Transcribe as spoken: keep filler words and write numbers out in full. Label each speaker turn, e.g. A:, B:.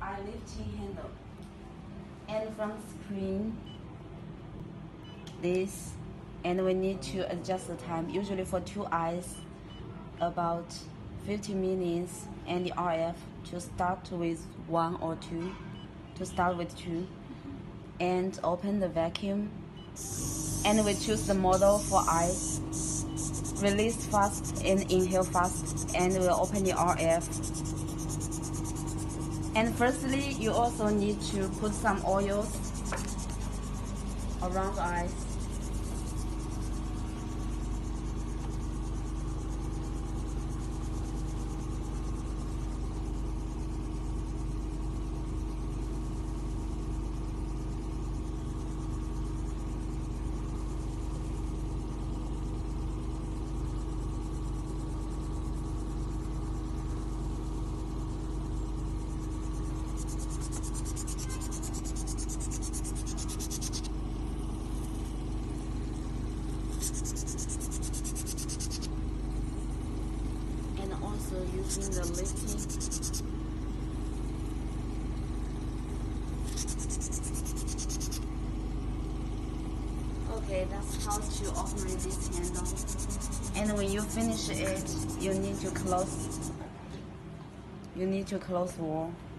A: eye lifting handle. And from screen, this, and we need to adjust the time. Usually for two eyes, about fifty minutes, and the R F to start with one or two, to start with two, and open the vacuum, and we choose the model for eyes. Release fast and inhale fast, and we'll open the R F. And firstly, you also need to put some oils around the eyes. Also using the lifting. Okay, that's how to operate this handle. And when you finish it, you need to close. You need to close the wall.